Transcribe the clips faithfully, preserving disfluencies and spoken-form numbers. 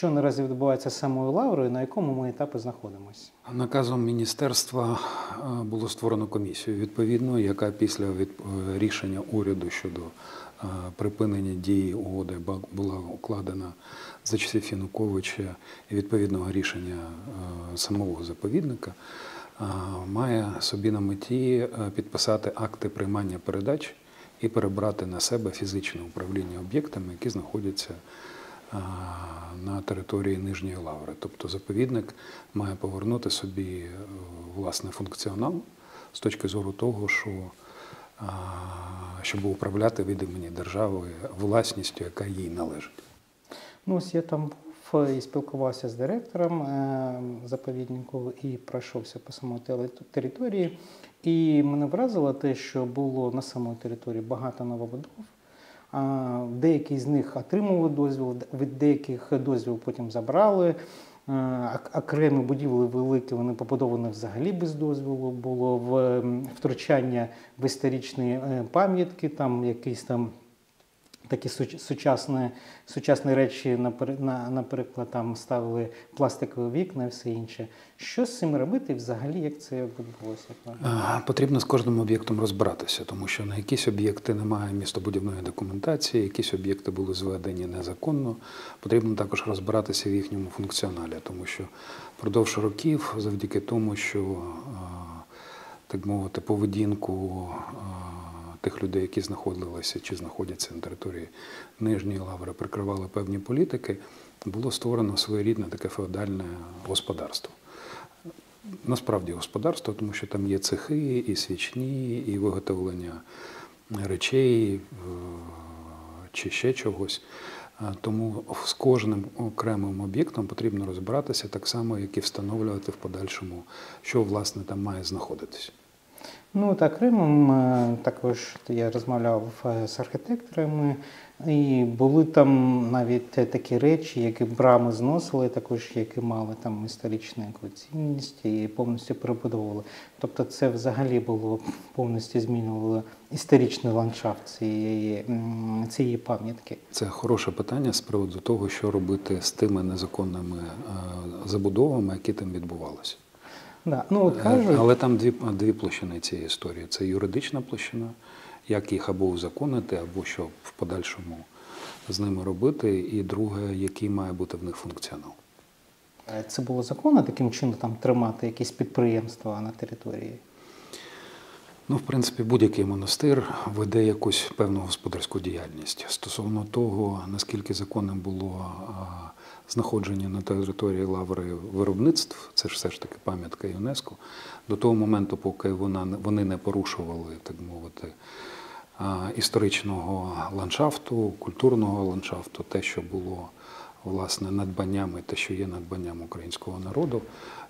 що наразі відбувається з самою лаврою, на якому ми етапі знаходимося? Наказом міністерства було створено комісію, відповідно, яка після рішення уряду щодо припинення дії угоди була укладена за часів Януковича і відповідного рішення самого заповідника, має собі на меті підписати акти приймання передач і перебрати на себе фізичне управління об'єктами, які знаходяться на території Нижньої Лаври. Тобто заповідник має повернути собі власний функціонал з точки зору того, що щоб управляти від імені держави власністю, яка їй належить. Ну, ось я там був і спілкувався з директором заповіднику і пройшовся по самій території. І мене вразило те, що було на самій території багато новобудов. Деякі з них отримали дозвіл, від деяких дозвіл потім забрали. Окремі будівлі великі, вони побудовані взагалі без дозволу. Було втручання в історичні пам'ятки, там якісь там такі сучасні, сучасні речі, наприклад, там ставили пластикові вікна і все інше. Що з цим робити і взагалі, як це відбулося? Потрібно з кожним об'єктом розбиратися, тому що на якісь об'єкти немає містобудівної документації, якісь об'єкти були зведені незаконно. Потрібно також розбиратися в їхньому функціоналі, тому що впродовж років, завдяки тому, що, так мовити, поведінку тих людей, які знаходилися чи знаходяться на території Нижньої Лаври, прикривали певні політики, було створено своєрідне таке феодальне господарство. Насправді господарство, тому що там є цехи, і свічні, і виготовлення речей, чи ще чогось. Тому з кожним окремим об'єктом потрібно розбиратися так само, як і встановлювати в подальшому, що, власне, там має знаходитися. Ну, так, Римом також я розмовляв з архітекторами, і були там навіть такі речі, які брами зносили, також які мали там історичну цінність і повністю перебудовували. Тобто це взагалі було повністю змінювало історичний ландшафт цієї, цієї пам'ятки. Це хороше питання з приводу того, що робити з тими незаконними забудовами, які там відбувалися. Да. Ну, от кажуть... Але там дві, дві площини цієї історії. Це юридична площина, як їх або узаконити, або що в подальшому з ними робити, і друге, який має бути в них функціонал. Це було законно таким чином там тримати якісь підприємства на території? Ну, в принципі, будь-який монастир веде якусь певну господарську діяльність. Стосовно того, наскільки законним було знаходження на території Лаври виробництв, це ж все ж таки пам'ятка ЮНЕСКО, до того моменту, поки вона, вони не порушували, так мовити, історичного ландшафту, культурного ландшафту, те, що було, власне, надбанням і те, що є надбанням українського народу,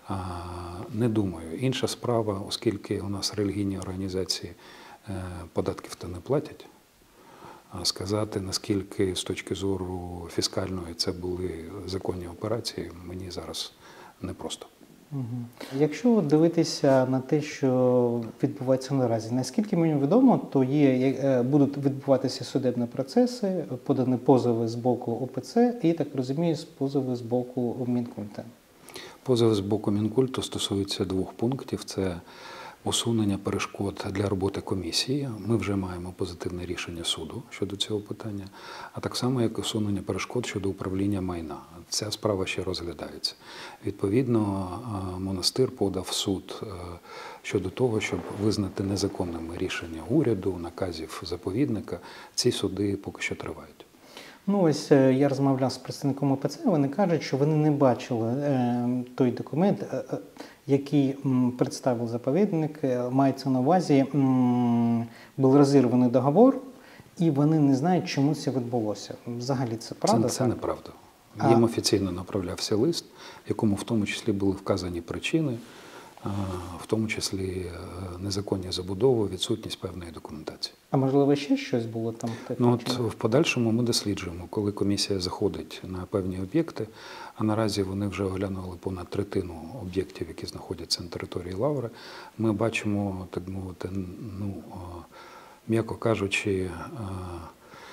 не думаю. Інша справа, оскільки у нас релігійні організації податків-то не платять, сказати, наскільки з точки зору фіскальної це були законні операції, мені зараз непросто. Угу. Якщо дивитися на те, що відбувається наразі, наскільки мені відомо, то є, будуть відбуватися судебні процеси, подані позови з боку О Пе Це і, так розумію, позови з боку Мінкульту. Позови з боку Мінкульту стосуються двох пунктів. Це усунення перешкод для роботи комісії. Ми вже маємо позитивне рішення суду щодо цього питання, а так само, як усунення перешкод щодо управління майна. Ця справа ще розглядається. Відповідно, монастир подав в суд щодо того, щоб визнати незаконними рішення уряду, наказів заповідника. Ці суди поки що тривають. Ну, ось я розмовляв з представником О Пе Це, вони кажуть, що вони не бачили е, той документ, е, який м, представив заповідник, мається на увазі, м, був розірваний договор, і вони не знають, чому це відбулося. Взагалі це правда? Це, це неправда. Їм офіційно направлявся лист, в якому в тому числі були вказані причини, в тому числі незаконні забудови, відсутність певної документації. А можливо, ще щось було там? Ну, от в подальшому ми досліджуємо, коли комісія заходить на певні об'єкти, а наразі вони вже оглянули понад третину об'єктів, які знаходяться на території Лаври, ми бачимо, так мовити, ну, м'яко кажучи,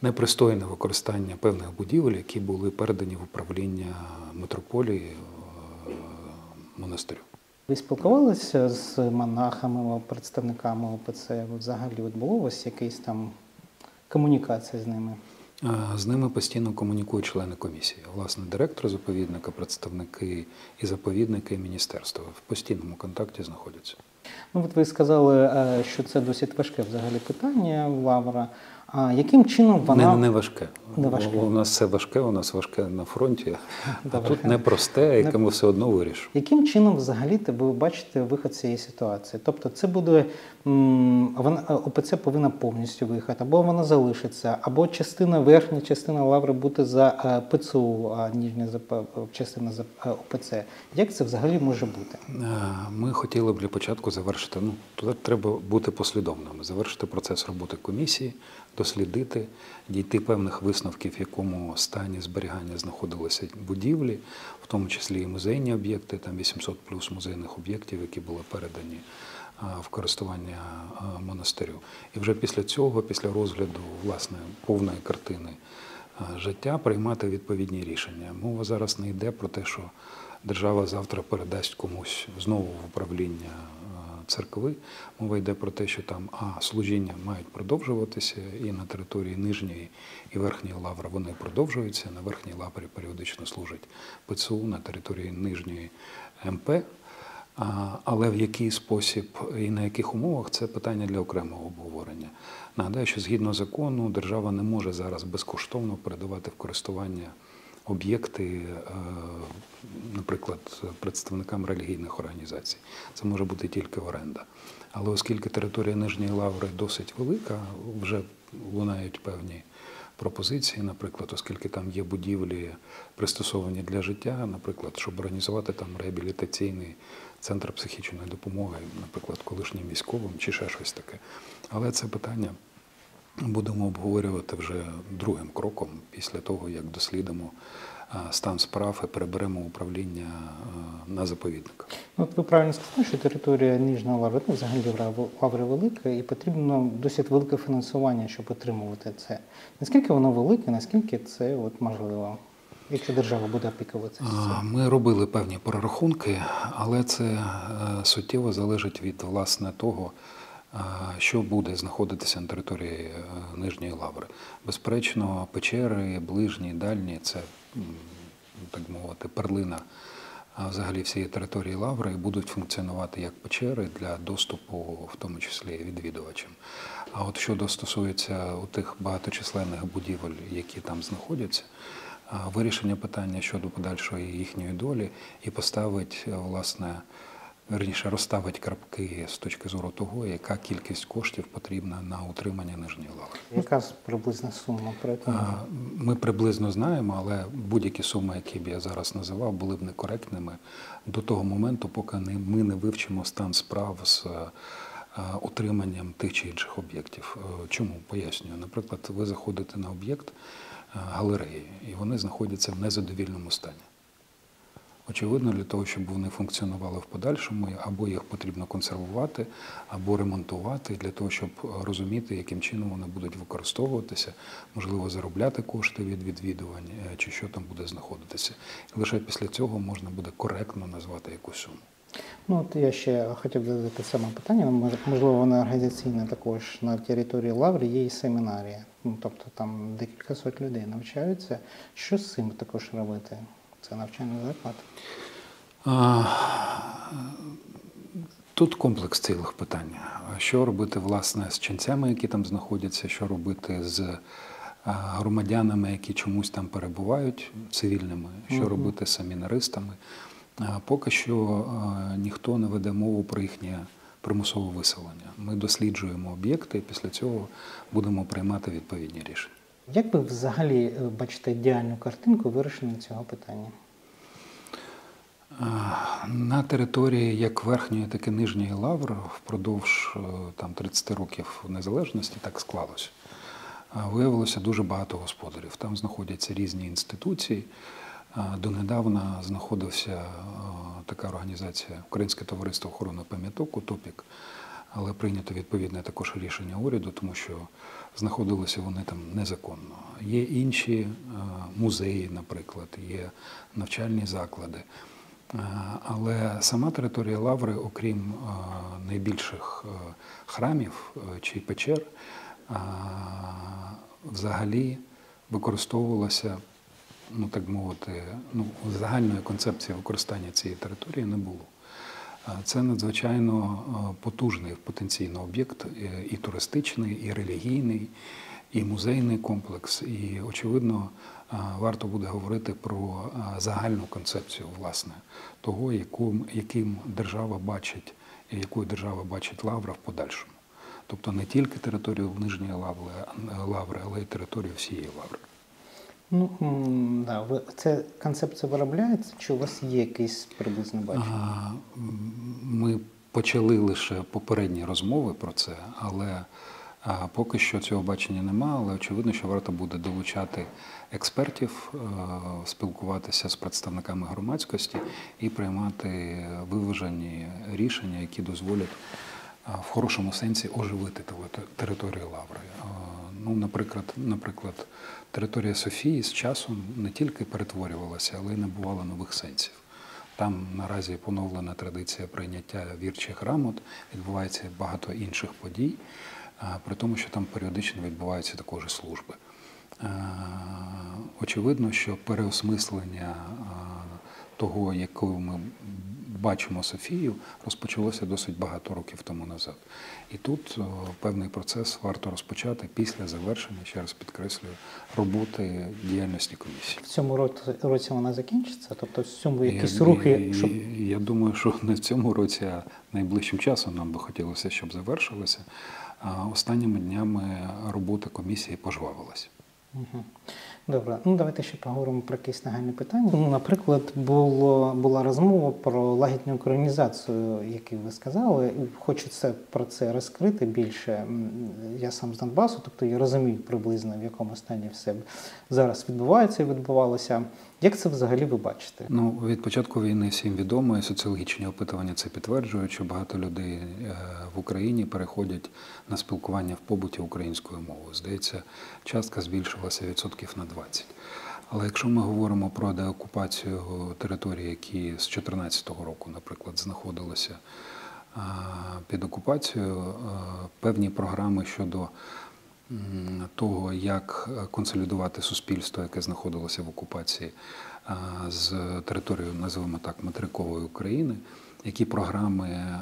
непристойне використання певних будівель, які були передані в управління митрополії монастирю. Ви спілкувалися з монахами, представниками О Пе Це? Взагалі от було у вас якась там комунікація з ними? З ними постійно комунікують члени комісії. Власне, директор заповідника, представники і заповідника, і міністерства в постійному контакті знаходяться. Ну, от ви сказали, що це досить важке взагалі питання Лавра. А яким чином вона… Не, не важке. Не важке. У нас все важке, у нас важке на фронті, а Добре. тут непросте, яке ми все одно вирішимо. Яким чином взагалі ви бачите вихід з цієї ситуації? Тобто це буде, м, вона, О Пе Це повинна повністю виїхати, або вона залишиться, або частина, верхня частина Лаври буде за е, Пе Це У, а нижня за, П- частина за е, О Пе Це. Як це взагалі може бути? Ми хотіли б для початку завершити, ну, тут треба бути послідовними, завершити процес роботи комісії, дослідити, дійти певних висновків, в якому стані зберігання знаходилися будівлі, в тому числі і музейні об'єкти, там вісімсот плюс музейних об'єктів, які були передані в користування монастирю. І вже після цього, після розгляду, власне, повної картини життя, приймати відповідні рішення. Мова зараз не йде про те, що держава завтра передасть комусь знову в управління церкви. Мова йде про те, що там а, служіння мають продовжуватися, і на території Нижньої і Верхньої Лаври вони продовжуються. На Верхній Лаврі періодично служить Пе Це У, на території Нижньої Ем Пе. А, але в який спосіб і на яких умовах – це питання для окремого обговорення. Нагадаю, що згідно закону держава не може зараз безкоштовно передавати в користування об'єкти, наприклад, представникам релігійних організацій. Це може бути тільки оренда. Але оскільки територія Нижньої Лаври досить велика, вже лунають певні пропозиції, наприклад, оскільки там є будівлі, пристосовані для життя, наприклад, щоб організувати там реабілітаційний центр психічної допомоги, наприклад, колишнім військовим чи ще щось таке. Але це питання будемо обговорювати вже другим кроком, після того, як дослідимо стан справ і переберемо управління на заповідник. Ну, от ви правильно сказали, що територія Нижньої Лаври, ну, взагалі Лаври велика, і потрібно досить велике фінансування, щоб отримувати це. Наскільки воно велике, наскільки це от можливо, якщо держава буде опікуватися цим? Ми робили певні прорахунки, але це суттєво залежить від, власне, того, що буде знаходитися на території Нижньої Лаври. Безперечно, печери, ближні, дальні – це, так мовити, перлина взагалі всієї території Лаври і будуть функціонувати як печери для доступу, в тому числі відвідувачам. А от щодо стосується у тих багаточисленних будівель, які там знаходяться, вирішення питання щодо подальшої їхньої долі і поставить, власне, верніше, розставить крапки з точки зору того, яка кількість коштів потрібна на утримання Нижньої Лаври. Яка приблизна сума при цьому? Ми приблизно знаємо, але будь-які суми, які б я зараз називав, були б некоректними до того моменту, поки ми не вивчимо стан справ з утриманням тих чи інших об'єктів. Чому? Пояснюю. Наприклад, ви заходите на об'єкт галереї, і вони знаходяться в незадовільному стані. Очевидно, для того, щоб вони функціонували в подальшому, або їх потрібно консервувати, або ремонтувати, для того, щоб розуміти, яким чином вони будуть використовуватися, можливо, заробляти кошти від відвідувань, чи що там буде знаходитися. І лише після цього можна буде коректно назвати якусь суму. Ну, от я ще хотів задати саме питання, можливо, воно організаційне також. На території Лаври є і семінарія, ну, тобто там декілька сот людей навчаються. Що з цим також робити? Це навчальний заклад? Тут комплекс цілих питань. Що робити, власне, з ченцями, які там знаходяться, що робити з громадянами, які чомусь там перебувають, цивільними, що угу. робити з семінаристами. Поки що ніхто не веде мову про їхнє примусове виселення. Ми досліджуємо об'єкти і після цього будемо приймати відповідні рішення. Як ви взагалі бачите ідеальну картинку вирішення цього питання? На території як Верхньої, так і Нижньої Лаври впродовж там, тридцяти років незалежності так склалося. Виявилося дуже багато господарів. Там знаходяться різні інституції. Донедавна знаходився така організація Українське товариство охорони пам'яток, УТОПІК, але прийнято відповідне також рішення уряду, тому що знаходилися вони там незаконно. Є інші е, музеї, наприклад, є навчальні заклади. Е, але сама територія Лаври, окрім е, найбільших е, храмів е, чи печер, е, взагалі використовувалася, ну так мовити, ну, загальної концепції використання цієї території не було. Це надзвичайно потужний потенційно об'єкт, і туристичний, і релігійний, і музейний комплекс. І, очевидно, варто буде говорити про загальну концепцію, власне, того, яким, яким держава бачить, якою держава бачить Лавра в подальшому. Тобто не тільки територію Нижньої Лаври, Лаври, але й територію всієї Лаври. Ну, м, да, ви, це концепція виробляється, чи у вас є якийсь приблизне бачення? Ми почали лише попередні розмови про це, але а, поки що цього бачення немає, але очевидно, що варто буде долучати експертів, а, спілкуватися з представниками громадськості і приймати виважені рішення, які дозволять а, в хорошому сенсі оживити територію Лаври. А, ну, наприклад, наприклад, територія Софії з часом не тільки перетворювалася, але й набувала нових сенсів. Там наразі поновлена традиція прийняття вірчих грамот, відбувається багато інших подій, при тому, що там періодично відбуваються також і служби. Очевидно, що переосмислення того, якою ми бачимо Софію, розпочалося досить багато років тому назад. І тут о, певний процес варто розпочати після завершення, ще раз підкреслюю, роботи діяльності комісії. В цьому році, році вона закінчиться? Тобто в цьому якісь я, рухи? Щоб... Я, я думаю, що не в цьому році, а найближчим часом нам би хотілося, щоб завершилося. А останніми днями робота комісії пожвавилася. Угу. Добре, ну давайте ще поговоримо про якісь нагальні питання. Ну, наприклад, було, була розмова про лагідну українізацію, яку ви сказали. Хочу це, про це розкрити більше. Я сам з Донбасу, тобто я розумію приблизно, в якому стані все зараз відбувається і відбувалося. Як це взагалі ви бачите? Ну, від початку війни всім відомо, і соціологічні опитування це підтверджують, що багато людей в Україні переходять на спілкування в побуті українською мовою. Здається, частка збільшилася відсотків на двадцять. Але якщо ми говоримо про деокупацію територій, які з дві тисячі чотирнадцятого року, наприклад, знаходилися під окупацією, певні програми щодо того, як консолідувати суспільство, яке знаходилося в окупації, з територією, називаємо так, материкової України, які програми,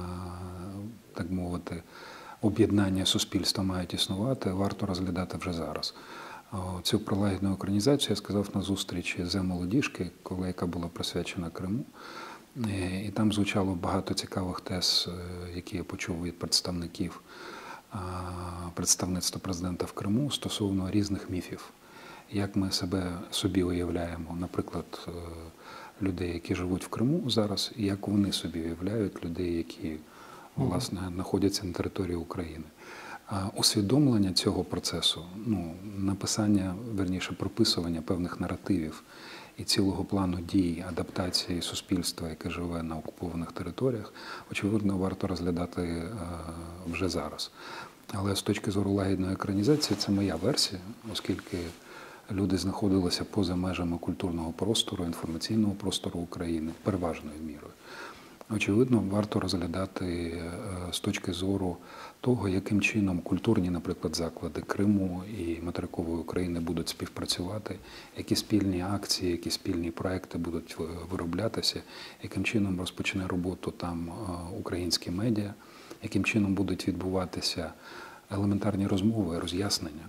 так мовити, об'єднання суспільства мають існувати, варто розглядати вже зараз. Цю пролагідну українізацію я сказав на зустрічі з молодіжки, коли яка була присвячена Криму. І там звучало багато цікавих тез, які я почув від представників представництва президента в Криму стосовно різних міфів. Як ми себе собі уявляємо, наприклад, людей, які живуть в Криму зараз, і як вони собі уявляють людей, які, власне, знаходяться на території України. Усвідомлення цього процесу, ну, написання, верніше, прописування певних наративів і цілого плану дій, адаптації суспільства, яке живе на окупованих територіях, очевидно, варто розглядати вже зараз. Але з точки зору лагідної екранізації це моя версія, оскільки люди знаходилися поза межами культурного простору, інформаційного простору України, переважною мірою. Очевидно, варто розглядати з точки зору того, яким чином культурні, наприклад, заклади Криму і материкової України будуть співпрацювати, які спільні акції, які спільні проекти будуть вироблятися, яким чином розпочне роботу там українські медіа, яким чином будуть відбуватися елементарні розмови, роз'яснення,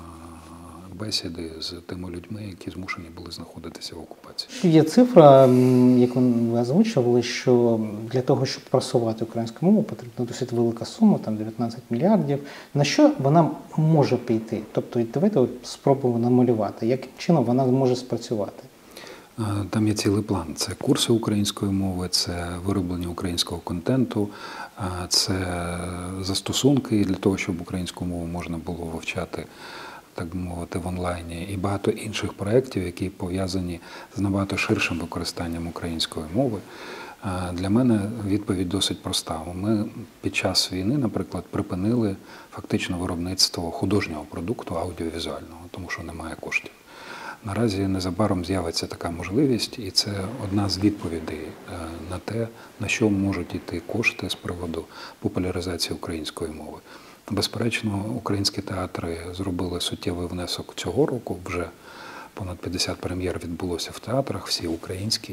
бесіди з тими людьми, які змушені були знаходитися в окупації. Є цифра, яку ви озвучували, що для того, щоб просувати українську мову, потрібна досить велика сума, там дев'ятнадцять мільярдів. На що вона може піти? Тобто, давайте от спробуємо намалювати, яким чином вона може спрацювати. Там є цілий план. Це курси української мови, це вироблення українського контенту, це застосунки для того, щоб українську мову можна було вивчати, так би мовити, в онлайні, і багато інших проєктів, які пов'язані з набагато ширшим використанням української мови. Для мене відповідь досить проста. Ми під час війни, наприклад, припинили фактично виробництво художнього продукту аудіовізуального, тому що немає коштів. Наразі незабаром з'явиться така можливість, і це одна з відповідей на те, на що можуть йти кошти з приводу популяризації української мови. Безперечно, українські театри зробили суттєвий внесок цього року. Вже понад п'ятдесят прем'єр відбулося в театрах, всі українські.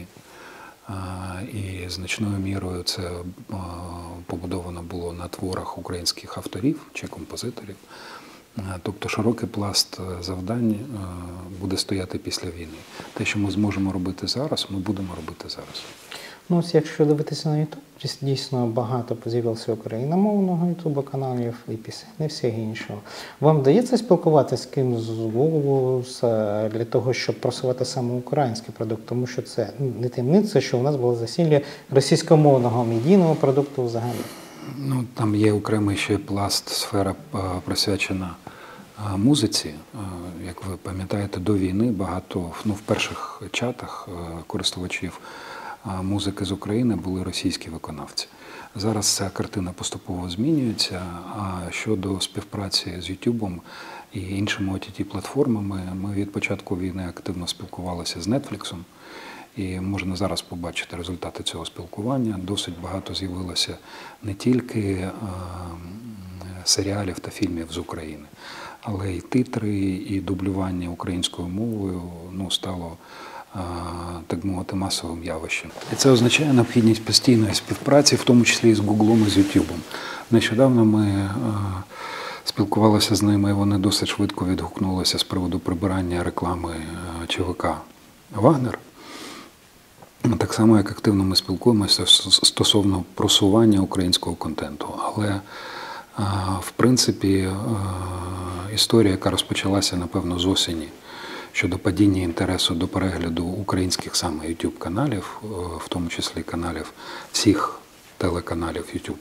І значною мірою це побудовано було на творах українських авторів чи композиторів. Тобто широкий пласт завдань буде стояти після війни. Те, що ми зможемо робити зараз, ми будемо робити зараз. Ну, ось якщо дивитися на YouTube, дійсно багато з'явилося україномовного YouTube каналів і пісень, і всіх іншого. Вам вдається спілкуватися з ким з Google для того, щоб просувати саме український продукт? Тому що це не таємниця, що у нас було засилля російськомовного медійного продукту взагалі. Ну, там є окремий ще пласт, сфера присвячена музиці. Як ви пам'ятаєте, до війни багато, ну, в перших чатах користувачів музики з України були російські виконавці. Зараз ця картина поступово змінюється, а щодо співпраці з Ютубом і іншими о ті ті-платформами, ми від початку війни активно спілкувалися з Нетфліксом, і можна зараз побачити результати цього спілкування. Досить багато з'явилося не тільки серіалів та фільмів з України, але й титри, і дублювання українською мовою, ну, стало, так мовити, масовим явищем. І це означає необхідність постійної співпраці, в тому числі і з Гуглом, і з Ютубом. Нещодавно ми спілкувалися з ними, і вони досить швидко відгукнулися з приводу прибирання реклами ЧВК «Вагнер». Так само, як активно ми спілкуємося стосовно просування українського контенту. Але, в принципі, історія, яка розпочалася, напевно, з осені, щодо падіння інтересу до перегляду українських саме YouTube-каналів, в тому числі каналів, всіх телеканалів YouTube.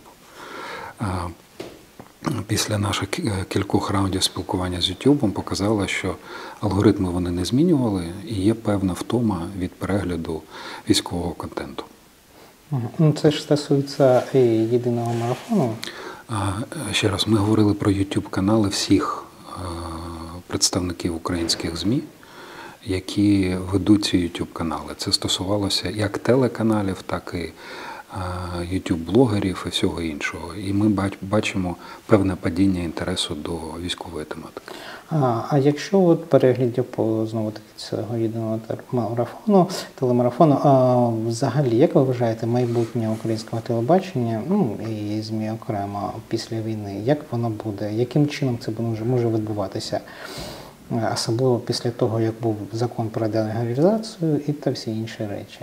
Після наших кількох раундів спілкування з YouTube показало, що алгоритми вони не змінювали, і є певна втома від перегляду військового контенту. Ну, це ж стосується і єдиного марафону. Ще раз, ми говорили про YouTube-канали всіх представників українських ЗМІ, які ведуть ці YouTube-канали. Це стосувалося як телеканалів, так і YouTube-блогерів і всього іншого. І ми бачимо певне падіння інтересу до військової тематики. А, а якщо от переглядів по, знову таки, цього єдиного марафону, телемарафону, а взагалі, як ви вважаєте, майбутнє українського телебачення, ну і ЗМІ окремо після війни, як воно буде, яким чином це може відбуватися? Особливо після того, як був закон про делегалізацію і та всі інші речі.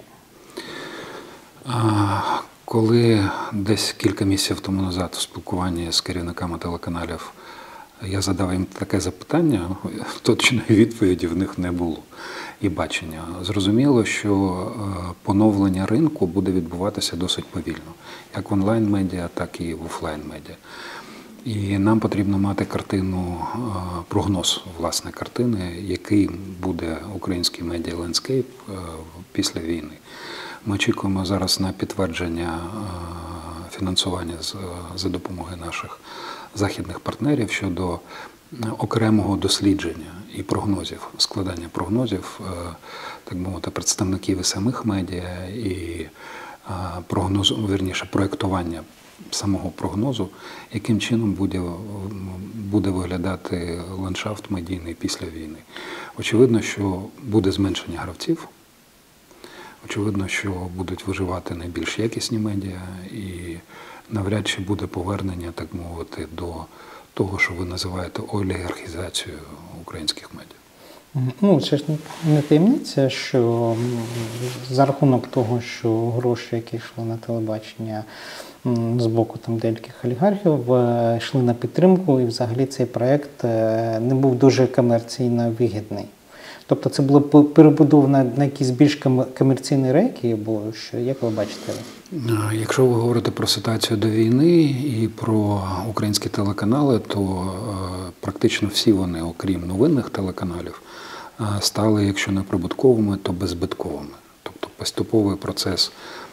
Коли десь кілька місяців тому назад у спілкуванні з керівниками телеканалів я задав їм таке запитання, точної відповіді в них не було і бачення. Зрозуміло, що поновлення ринку буде відбуватися досить повільно, як в онлайн-медіа, так і в офлайн-медіа. І нам потрібно мати картину, прогноз, власне, картини, який буде український медіа-лендскейп після війни. Ми очікуємо зараз на підтвердження фінансування за допомогою наших західних партнерів щодо окремого дослідження і прогнозів, складання прогнозів, так мовити, представників і самих медіа, і прогноз, вірніше, проєктування самого прогнозу, яким чином буде, буде виглядати ландшафт медійний після війни. Очевидно, що буде зменшення гравців, очевидно, що будуть виживати найбільш якісні медіа, і навряд чи буде повернення, так мовити, до того, що ви називаєте олігархізацією українських медіа. Ну, це ж не таємниця, що за рахунок того, що гроші, які йшли на телебачення з боку там деяких олігархів, йшли на підтримку, і взагалі цей проєкт не був дуже комерційно вигідний. Тобто це було перебудовано на якісь більш комерційні рейки, бо що, як ви бачите? Якщо ви говорите про ситуацію до війни і про українські телеканали, то практично всі вони, окрім новинних телеканалів, стали, якщо не прибутковими, то беззбитковими. Тобто поступовий процес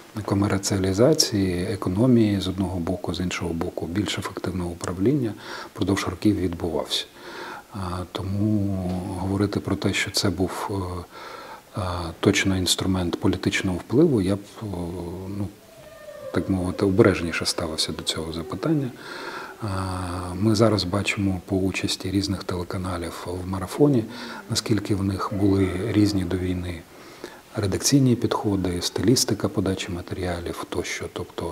комерціалізації, економії з одного боку, з іншого боку, більш ефективного управління впродовж років відбувався. Тому говорити про те, що це був точно інструмент політичного впливу, я б, ну, так мовити, обережніше ставився до цього запитання. Ми зараз бачимо по участі різних телеканалів в марафоні, наскільки в них були різні до війни редакційні підходи, стилістика подачі матеріалів тощо. Тобто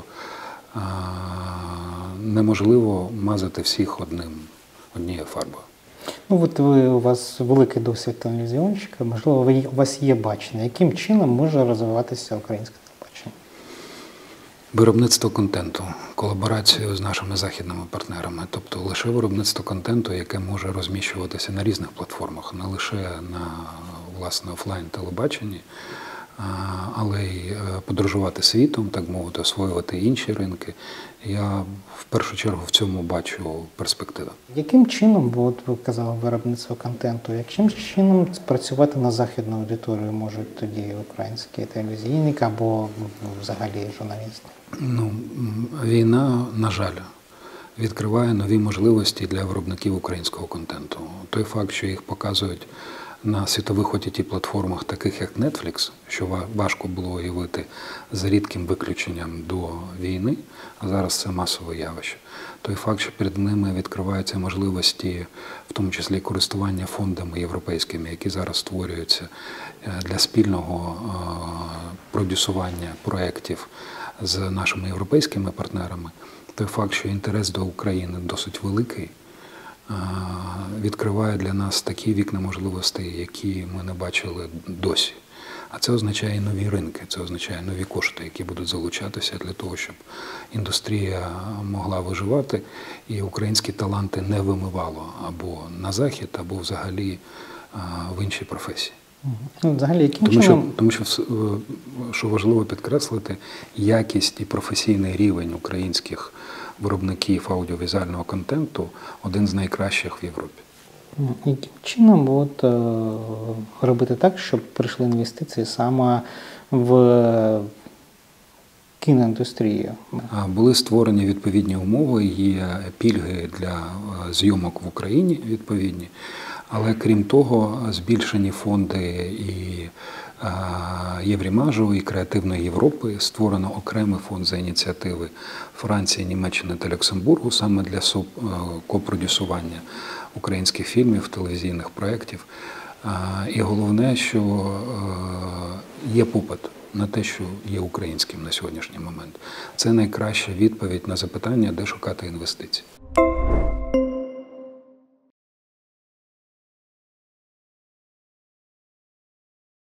неможливо мазати всіх одним, однією фарбою. Ну, от ви, у вас великий досвід телевізіонщика, можливо, ви, у вас є бачення, яким чином може розвиватися українське телебачення? Виробництво контенту, колаборацію з нашими західними партнерами, тобто лише виробництво контенту, яке може розміщуватися на різних платформах, не лише на, власне, офлайн-телебаченні, але й подорожувати світом, так мовити, освоювати інші ринки. Я в першу чергу в цьому бачу перспективи. Яким чином, бо от ви казали, виробництво контенту, яким чином працювати на західну аудиторію можуть тоді українські телевізійники або взагалі журналісти? Ну, війна, на жаль, відкриває нові можливості для виробників українського контенту. Той факт, що їх показують на світових о ті ті-платформах, таких як Netflix, що важко було уявити за рідким виключенням до війни, а зараз це масове явище. Той факт, що перед ними відкриваються можливості, в тому числі користування фондами європейськими, які зараз створюються для спільного продюсування проєктів з нашими європейськими партнерами, той факт, що інтерес до України досить великий, відкриває для нас такі вікна можливостей, які ми не бачили досі. А це означає нові ринки, це означає нові кошти, які будуть залучатися для того, щоб індустрія могла виживати і українські таланти не вимивало або на захід, або взагалі в інші професії. Ну, взагалі, яким тому, чином... що, тому що, що важливо підкреслити, якість і професійний рівень українських виробників аудіовізуального контенту один з найкращих в Європі. Яким чином от, робити так, щоб прийшли інвестиції саме в кіноіндустрію? Були створені відповідні умови, є пільги для зйомок в Україні відповідні, але крім того, збільшені фонди і Єврімажу, і Креативної Європи, створено окремий фонд за ініціативи Франції, Німеччини та Люксембургу саме для копродюсування українських фільмів, телевізійних проєктів. І головне, що є попит на те, що є українським на сьогоднішній момент. Це найкраща відповідь на запитання, де шукати інвестиції.